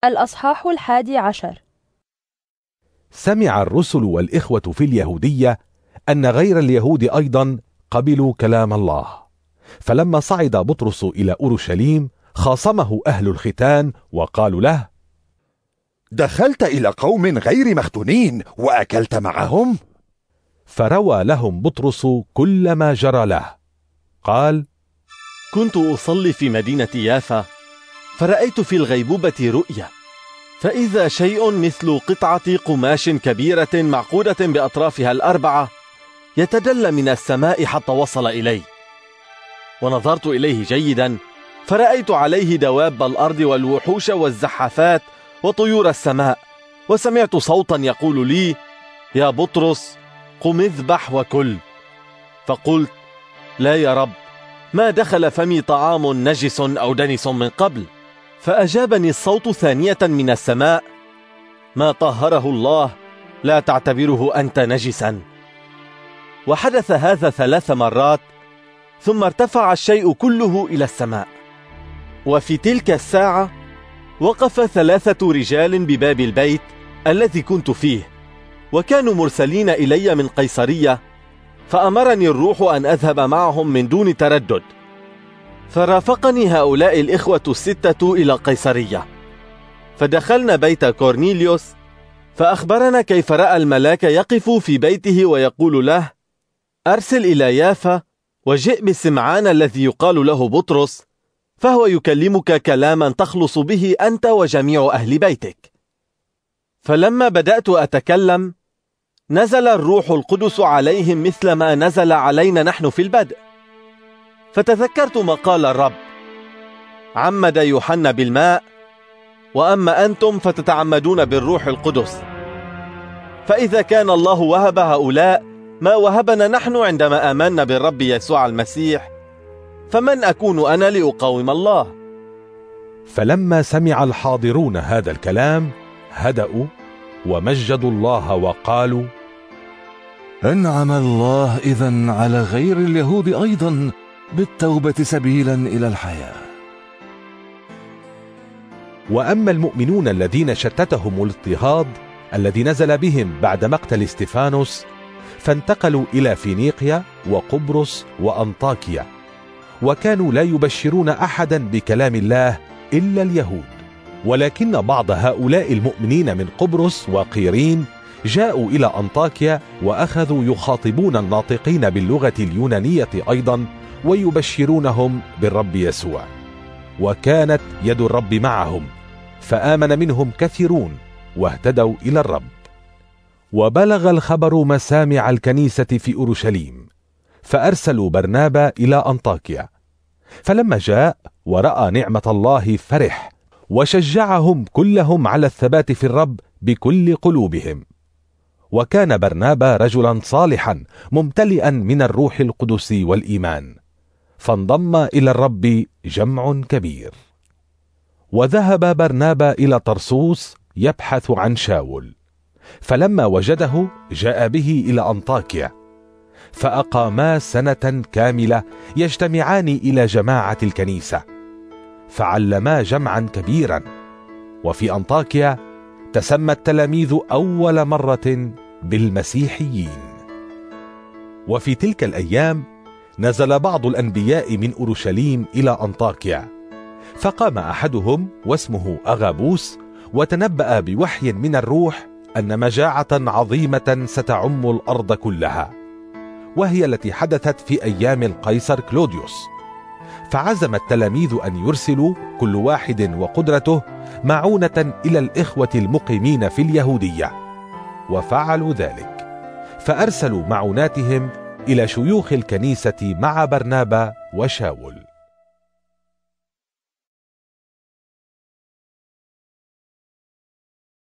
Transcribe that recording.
الأصحاح 11. سمع الرسل والإخوة في اليهودية أن غير اليهود أيضا قبلوا كلام الله، فلما صعد بطرس إلى أورشليم خاصمه أهل الختان وقالوا له: دخلت إلى قوم غير مختونين وأكلت معهم؟ فروى لهم بطرس كل ما جرى له. قال: كنت أصلي في مدينة يافا، فرأيت في الغيبوبة رؤيا، فإذا شيء مثل قطعة قماش كبيرة معقودة بأطرافها الأربعة يتدلى من السماء حتى وصل إلي، ونظرت إليه جيدا، فرأيت عليه دواب الأرض والوحوش والزحافات وطيور السماء، وسمعت صوتا يقول لي: يا بطرس، قم اذبح وكل. فقلت: لا يا رب، ما دخل فمي طعام نجس أو دنس من قبل. فأجابني الصوت ثانية من السماء: ما طهره الله لا تعتبره أنت نجسا. وحدث هذا 3 مرات، ثم ارتفع الشيء كله إلى السماء. وفي تلك الساعة وقف 3 رجال بباب البيت الذي كنت فيه، وكانوا مرسلين إلي من قيصرية، فأمرني الروح أن أذهب معهم من دون تردد. فرافقني هؤلاء الإخوة 6 إلى قيصرية، فدخلنا بيت كورنيليوس، فأخبرنا كيف رأى الملاك يقف في بيته ويقول له: أرسل إلى يافا وجئ بسمعان الذي يقال له بطرس، فهو يكلمك كلاما تخلص به أنت وجميع أهل بيتك. فلما بدأت أتكلم نزل الروح القدس عليهم مثل ما نزل علينا نحن في البدء. فتذكرت ما قال الرب: عمد يوحنا بالماء، وأما أنتم فتتعمدون بالروح القدس. فإذا كان الله وهب هؤلاء ما وهبنا نحن عندما آمنا بالرب يسوع المسيح، فمن أكون أنا لأقاوم الله؟ فلما سمع الحاضرون هذا الكلام هدأوا ومجدوا الله وقالوا: أنعم الله إذن على غير اليهود أيضا بالتوبة سبيلا إلى الحياة. وأما المؤمنون الذين شتتهم الاضطهاد الذي نزل بهم بعد مقتل استفانوس، فانتقلوا إلى فينيقيا وقبرص وأنطاكيا، وكانوا لا يبشرون أحدا بكلام الله إلا اليهود. ولكن بعض هؤلاء المؤمنين من قبرص وقيرين جاءوا إلى أنطاكيا، وأخذوا يخاطبون الناطقين باللغة اليونانية أيضا ويبشرونهم بالرب يسوع، وكانت يد الرب معهم، فآمن منهم كثيرون واهتدوا إلى الرب. وبلغ الخبر مسامع الكنيسة في أورشليم، فأرسلوا برنابا إلى أنطاكيا. فلما جاء ورأى نعمة الله فرح، وشجعهم كلهم على الثبات في الرب بكل قلوبهم. وكان برنابا رجلا صالحا ممتلئا من الروح القدس والإيمان، فانضم إلى الرب جمع كبير. وذهب برنابا إلى طرسوس يبحث عن شاول، فلما وجده جاء به إلى أنطاكيا، فأقاما 1 كاملة يجتمعان إلى جماعة الكنيسة، فعلما جمعا كبيرا. وفي أنطاكيا تسمى التلاميذ أول مرة بالمسيحيين. وفي تلك الأيام نزل بعض الأنبياء من أورشليم إلى أنطاكيا، فقام أحدهم واسمه أغابوس، وتنبأ بوحي من الروح أن مجاعة عظيمة ستعم الأرض كلها، وهي التي حدثت في أيام القيصر كلوديوس. فعزم التلاميذ أن يرسلوا كل واحد وقدرته معونة إلى الإخوة المقيمين في اليهودية، وفعلوا ذلك، فأرسلوا معوناتهم إلى شيوخ الكنيسة مع برنابا وشاول.